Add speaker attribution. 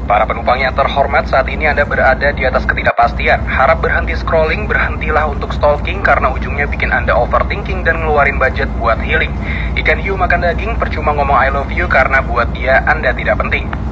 Speaker 1: Para penumpang yang terhormat, saat ini Anda berada di atas ketidakpastian. Harap berhenti scrolling, berhentilah untuk stalking karena ujungnya bikin Anda overthinking dan ngeluarin budget buat healing. Ikan hiu makan daging, percuma ngomong I love you karena buat dia Anda tidak penting.